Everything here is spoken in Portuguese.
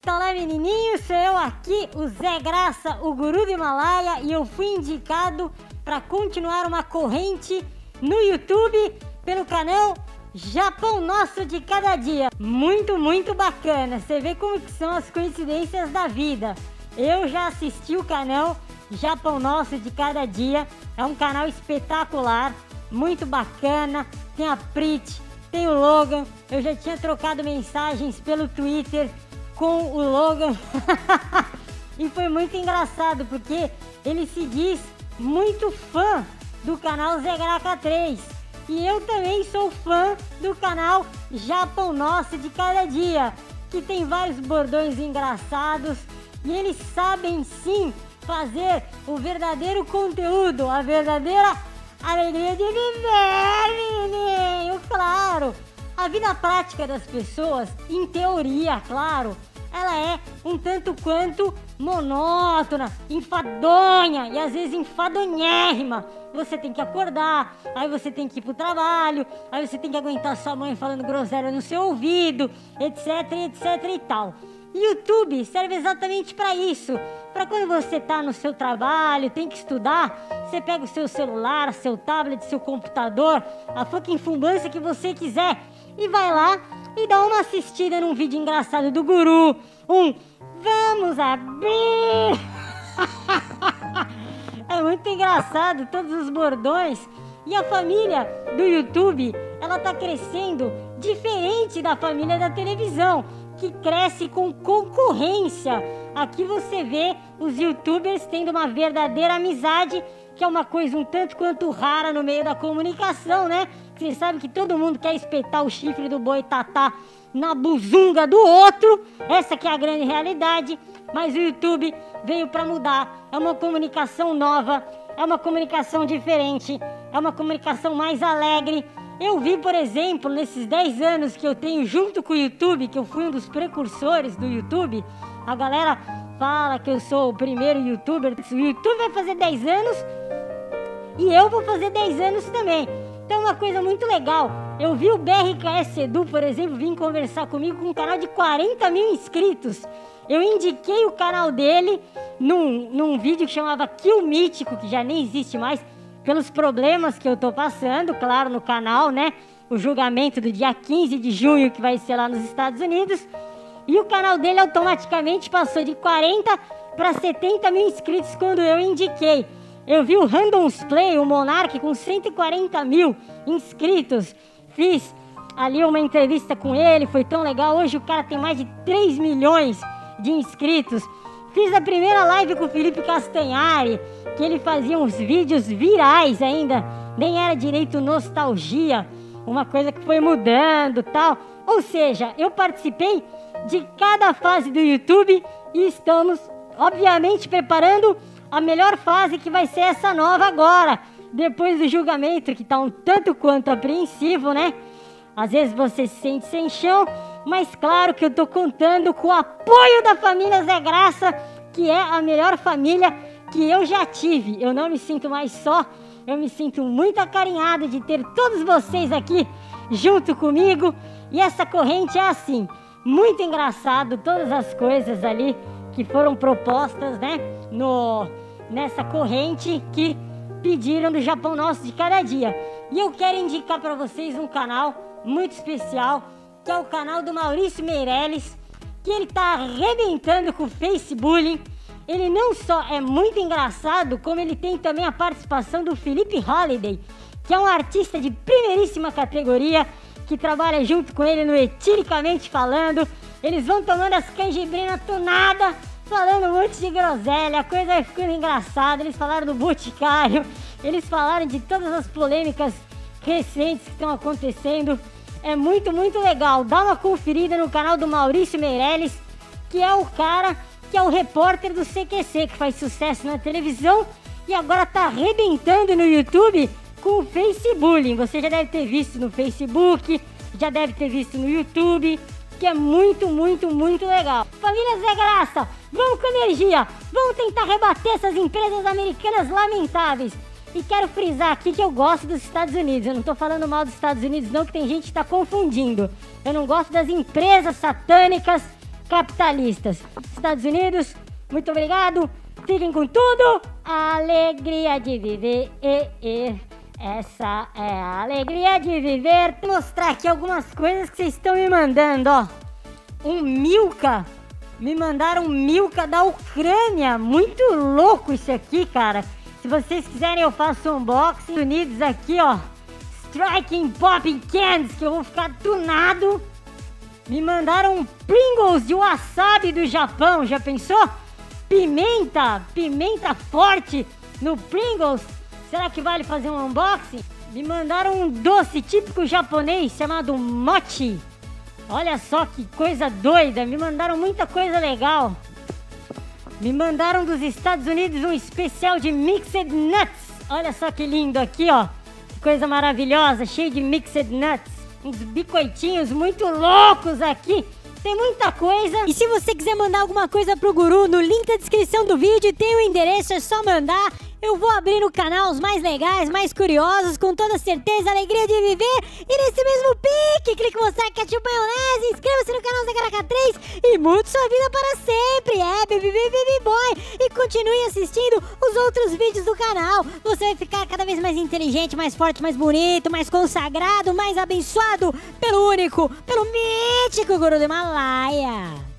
Olá menininho, sou eu aqui, o Zé Graça, o guru do Himalaia, e eu fui indicado para continuar uma corrente no YouTube pelo canal Japão Nosso de Cada Dia. Muito bacana, você vê como que são as coincidências da vida. Eu já assisti o canal Japão Nosso de Cada Dia, é um canal espetacular, muito bacana, tem a Prit, tem o Logan, eu já tinha trocado mensagens pelo Twitter com o Logan e foi muito engraçado porque ele se diz muito fã do canal Zé Graca 3 e eu também sou fã do canal Japão Nosso de Cada Dia, que tem vários bordões engraçados e eles sabem sim fazer o verdadeiro conteúdo, a verdadeira alegria de viver, menino, claro. A vida prática das pessoas, em teoria, claro, ela é um tanto quanto monótona, enfadonha e às vezes enfadonhérrima. Você tem que acordar, aí você tem que ir pro trabalho, aí você tem que aguentar sua mãe falando groselha no seu ouvido, etc e tal. YouTube serve exatamente para isso, para quando você tá no seu trabalho, tem que estudar, você pega o seu celular, seu tablet, seu computador, a fucking fumbância que você quiser e vai lá e dá uma assistida num vídeo engraçado do guru, vamos abrir. É muito engraçado todos os bordões e a família do YouTube, ela tá crescendo diferente da família da televisão, que cresce com concorrência. Aqui você vê os youtubers tendo uma verdadeira amizade, que é uma coisa um tanto quanto rara no meio da comunicação, né? Você sabe que todo mundo quer espetar o chifre do boi tatá na buzunga do outro, essa que é a grande realidade, mas o YouTube veio para mudar, é uma comunicação nova, é uma comunicação diferente, é uma comunicação mais alegre. Eu vi, por exemplo, nesses 10 anos que eu tenho junto com o YouTube, que eu fui um dos precursores do YouTube, a galera fala que eu sou o primeiro youtuber, o YouTube vai fazer 10 anos e eu vou fazer 10 anos também. Então é uma coisa muito legal. Eu vi o BRKS Edu, por exemplo, vir conversar comigo com um canal de 40 mil inscritos. Eu indiquei o canal dele num vídeo que chamava Kill Mítico, que já nem existe mais, pelos problemas que eu tô passando, claro, no canal, né? O julgamento do dia 15 de junho, que vai ser lá nos Estados Unidos. E o canal dele automaticamente passou de 40 para 70 mil inscritos quando eu indiquei. Eu vi o Randoms Play, o Monark, com 140 mil inscritos. Fiz ali uma entrevista com ele, foi tão legal. Hoje o cara tem mais de 3 milhões de inscritos. Fiz a primeira live com o Felipe Castanhari, que ele fazia uns vídeos virais ainda, nem era direito nostalgia, uma coisa que foi mudando e tal. Ou seja, eu participei de cada fase do YouTube e estamos, obviamente, preparando a melhor fase, que vai ser essa nova agora, depois do julgamento, que tá um tanto quanto apreensivo, né? Às vezes você se sente sem chão, mas claro que eu tô contando com o apoio da família Zé Graça, que é a melhor família que eu já tive. Eu não me sinto mais só, eu me sinto muito acarinhado de ter todos vocês aqui junto comigo. E essa corrente é assim, muito engraçado, todas as coisas ali que foram propostas, né, nessa corrente que pediram do Japão Nosso de Cada Dia. E eu quero indicar para vocês um canal muito especial, que é o canal do Maurício Meirelles, que ele tá arrebentando com o Facebook. Ele não só é muito engraçado, como ele tem também a participação do Felipe Holiday, que é um artista de primeiríssima categoria, que trabalha junto com ele no Etiricamente Falando. Eles vão tomando as canjibrinas tunadas, falando um monte de groselha, a coisa vai ficando engraçada. Eles falaram do Boticário, eles falaram de todas as polêmicas recentes que estão acontecendo. É muito legal. Dá uma conferida no canal do Maurício Meirelles, que é o cara, que é o repórter do CQC, que faz sucesso na televisão e agora tá arrebentando no YouTube com o Facebook. Você já deve ter visto no Facebook, já deve ter visto no YouTube, que é muito legal. Família Zé Graça, vamos com energia, vamos tentar rebater essas empresas americanas lamentáveis. E quero frisar aqui que eu gosto dos Estados Unidos. Eu não tô falando mal dos Estados Unidos não, que tem gente que tá confundindo. Eu não gosto das empresas satânicas capitalistas. Estados Unidos, muito obrigado. Fiquem com tudo. A alegria de viver. Essa é a alegria de viver. Vou mostrar aqui algumas coisas que vocês estão me mandando, ó. Um Milka. Me mandaram um Milka da Ucrânia. Muito louco isso aqui, cara. Se vocês quiserem eu faço um unboxing. Unidos aqui, ó. Striking Popping Cans, que eu vou ficar tunado. Me mandaram um Pringles de wasabi do Japão. Já pensou? Pimenta forte no Pringles. Será que vale fazer um unboxing? Me mandaram um doce típico japonês chamado mochi. Olha só que coisa doida. Me mandaram muita coisa legal. Me mandaram dos Estados Unidos um especial de Mixed Nuts. Olha só que lindo aqui, ó. Que coisa maravilhosa, cheio de Mixed Nuts. Uns biscoitinhos muito loucos aqui. Tem muita coisa. E se você quiser mandar alguma coisa pro Guru, no link da descrição do vídeo tem o endereço, é só mandar. Eu vou abrir no canal os mais legais, mais curiosos, com toda certeza, alegria de viver. E nesse mesmo pique, clique em mostrar ketchup maionese, inscreva-se no canal Zacaraca 3 e mude sua vida para sempre. É, baby boy. E continue assistindo os outros vídeos do canal. Você vai ficar cada vez mais inteligente, mais forte, mais bonito, mais consagrado, mais abençoado pelo único, pelo mítico Guru do Himalaia.